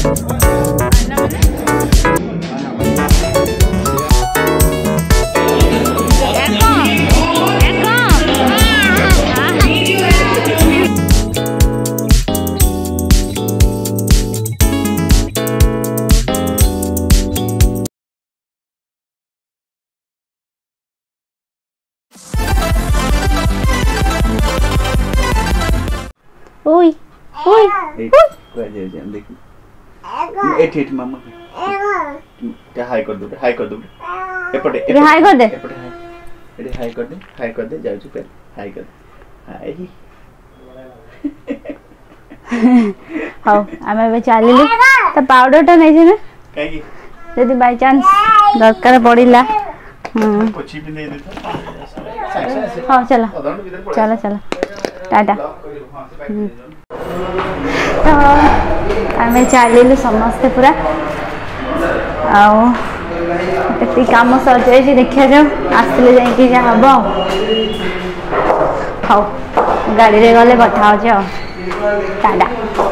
ओय ओय कोई जे जे देखी एट मामा के हाई कर दो एपटे हाई कर दे एपटे हाई कर दे जाऊ पे हाई कर हाई हाउ आमे बे चलिली त पाउडर टा नै छै ना काई की यदि बाय चांस दरकार पड़िला कुछ भी नहीं देता हां चलो चलो चलो टाटा तो आम चलू समस्ते पूरा आती कम सर जाए देखा जाओ आसले जाकि जहाँ हम हाँ गाड़ी रे गले कथा हो टाटा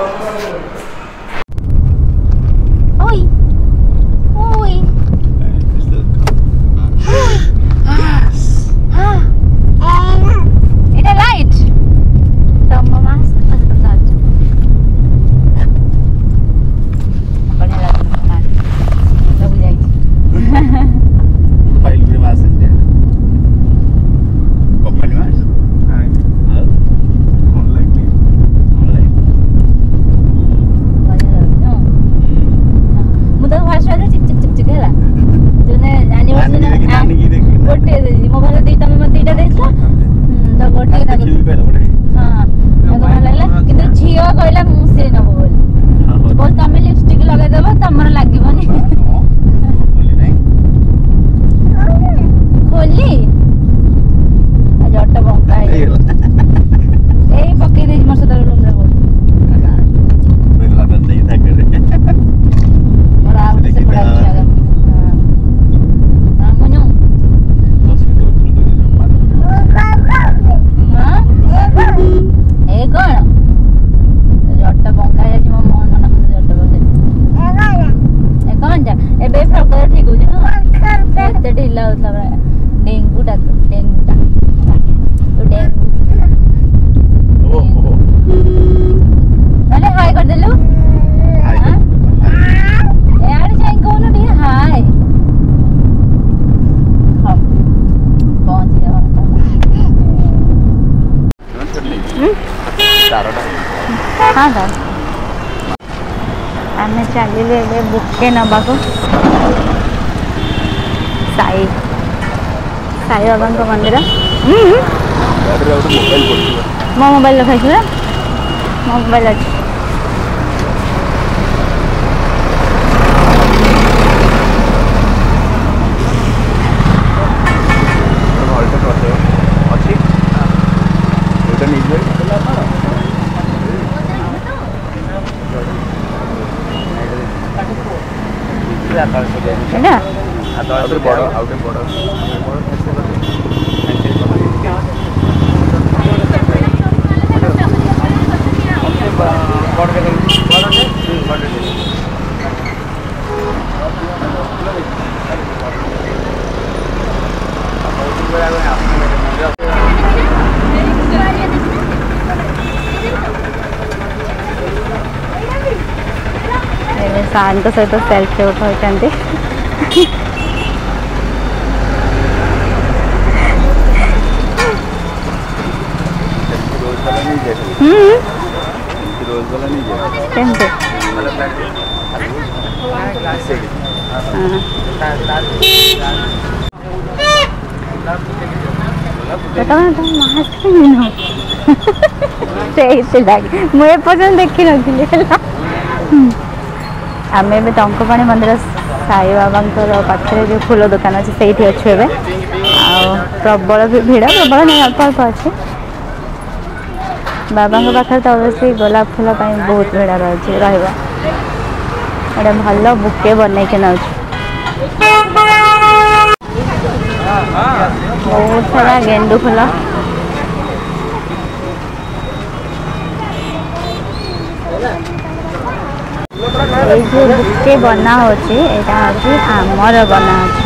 हाँ सर आम चलिए बुके नवा को साई साई बाबा मंदिर मो मोबाइल रखाई मो मोबाइल अच्छे शांत सहित सेल्फी उठाई मुझे पर्यटन देखी नी आमे भी टंकपाणी मंदिर साई बाबा पाखे जो फूल दुकान अच्छे से अच्छे प्रबल भी भिड़ प्रबल नहीं अल्प अल्प अच्छे बाबा पाखे तो अवश्य गोलाप फूल बहुत भिड़ रही भल बुके बन के नौ बहुत सारा गेंडू फूल ये जो बुके बना होची एटा होची आमर बना होची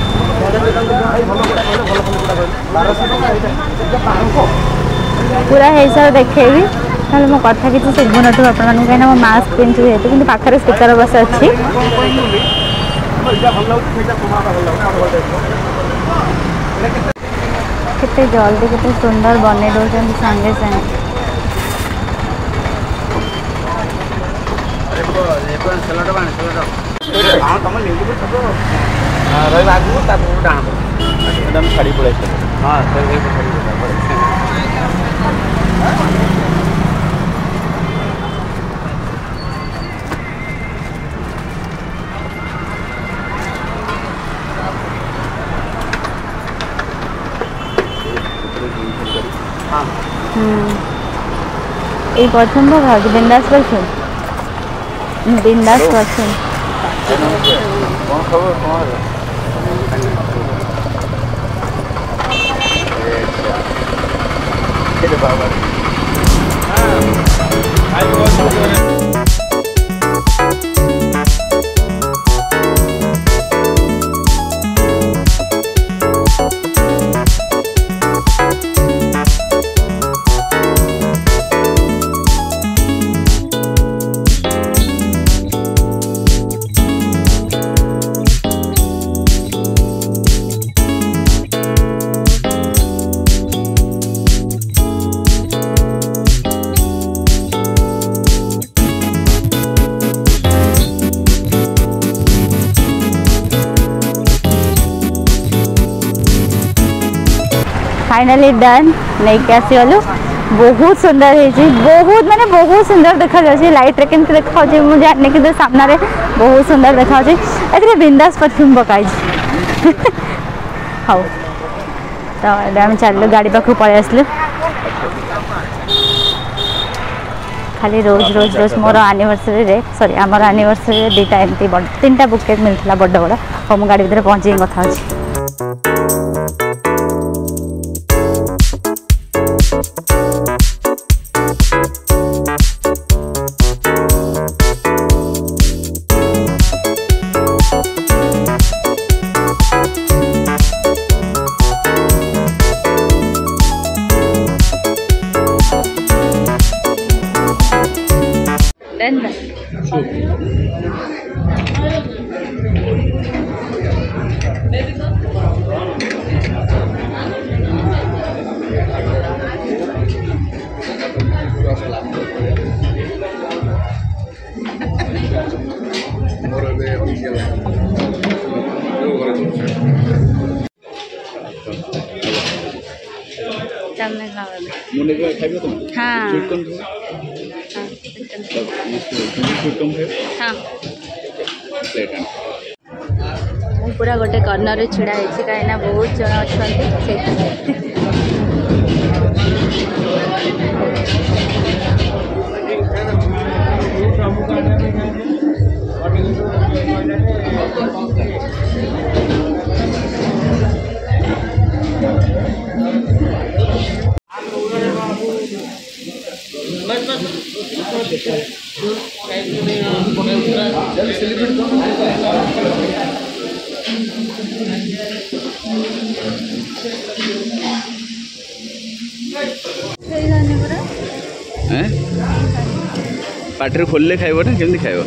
पूरा है सब देखेबी ताले मो कथा किसी सुबु नथु आपन मानु कहिना मो मास्क पिन्छु हेतु किंतु पाखरे स्पीकर बस अछि कितने जल्दी कितने सुंदर बने दौरान सांगे सांगे छाड़ी पड़े हाँ ये पसंद भाग बिंदास पसंद बिंदास पसंद फाइनली डन नहीं के आसी गलु बहुत सुंदर है बहुत माने बहुत सुंदर देखा जाए लाइट रे केमते देखा जे मु जाने कि सामने रे बहुत सुंदर देखा जे एतरे बिंदास परफ्यूम पकाई हाउ तो हम चललो गाड़ी पाखु पळे आसलु खाली रोज रोज रोज मोर एनिवर्सरी रे सॉरी हमर एनिवर्सरी रे दीटा एमती बड तीनटा बुके मिलथला बड बड हम गाड़ी भीतर पहुंची कथा अछि हाँ पूरा गोटे कर्नर रे छिड़ा है कहीं बहुत जन अच्छा पार्टी खोलले खाइब ना केमती खाइब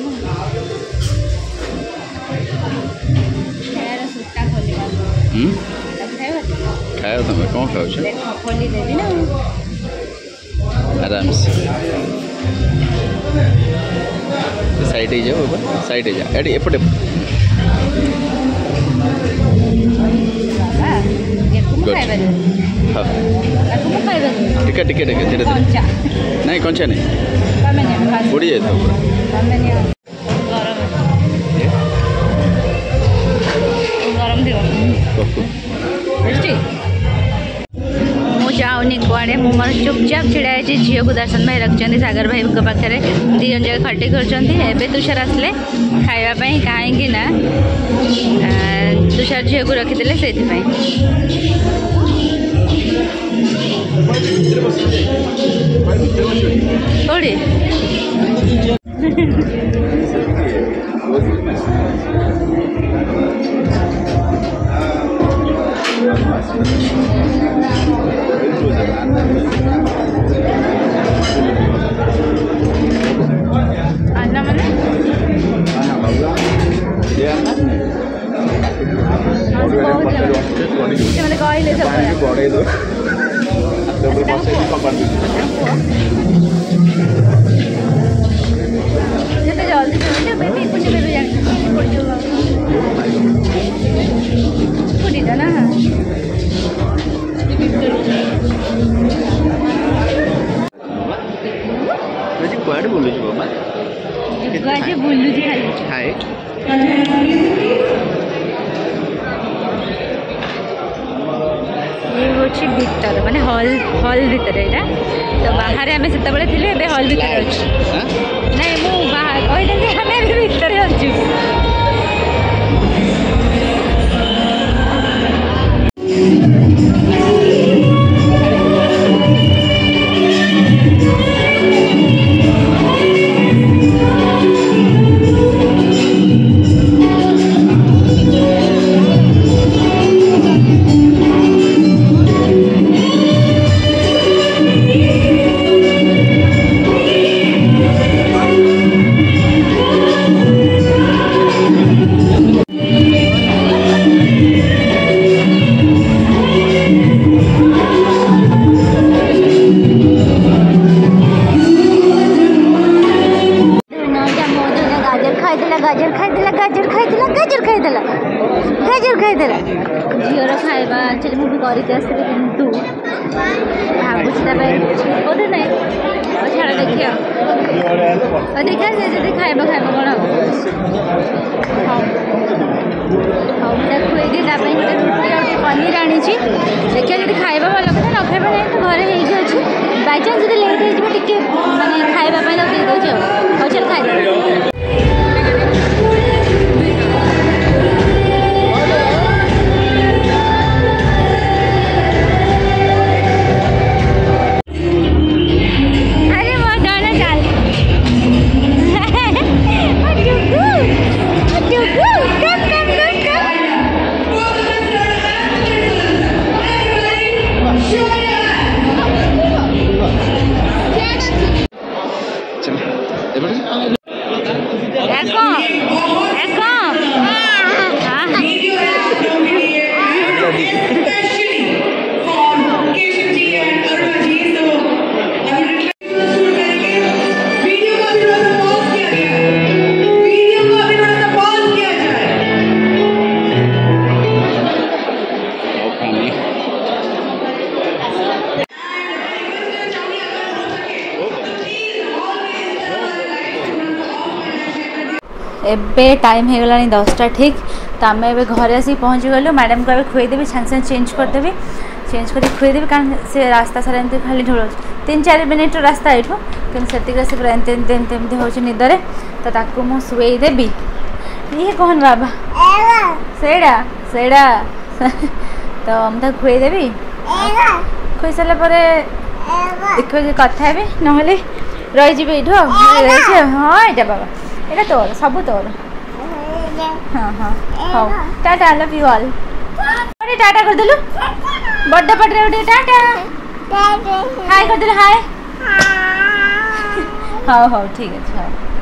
खाओ तुम कौन खाओ आराम से साइड ही जाओ साइड ही जा एडी एपटे टिके टिके टिके धीरे धीरे नहीं कंचा नहीं उड़ी जाए जाऊनी कुआड़े मु मोर चुपचाप छिड़ा झील को दर्शन भाई रखते सागर भाई पाखे दीजन जगह खटी कर तुषार आसले खावाई कहीं ना तुषार झील को रखिदे से कौड़ी अन्ना माने मैंने कहले सब जिते जल्दी फुटी ना कुआडे बोलुछु बाबा गाजे बुल्लुची खाली हाय ये होची भीतर माने हॉल भीतर एटा तो बाहर आमे सेते बेले थिले बे हॉल भीतर अछि नहीं मु बाहर कहले जे हमें भी भीतर अछि झीर खाइबा एक्चुअली मुझे करके आसली किंतु भावुँ बोधे ना छाड़ देखिए देखा से जी खाइबा खाइबा कौन हाँ मुझे खुएदी गोटे रुटी और पनीर आनी देखिए जी खाइबा भल कथा न खाइबा ना तो घरे अच्छी बाई चान्स जो लेट हो टे मानने खाइबा लगे दूसरे और चल खाई एबे टाइम हो गला 10टा ठीक तो आम ए घरे आसी पहुँची गलु मैडम को खुएदेवी सांगे सांगे चेंज करदेवी चेंज कर खुएदेवी कारण से रास्ता सारा एमती खाली ढोल 3-4 मिनिट रास्ता एठू कि से पूरा एमती हो निदरे तो ताकू मु शुएदेवी ये कौन बाबा सेड़ा सेड़ा तो मुझे खुएदेवी खुई सारा देखिए कथा भी ना रही हाँ यहाँ बाबा ये तोर सब तोर हाँ हाँ हाँ tata I love you all अरे टाटा कर देलु बर्थडे पटरे उठे टाटा हाय कर देलु हाय हाँ हाँ ठीक है।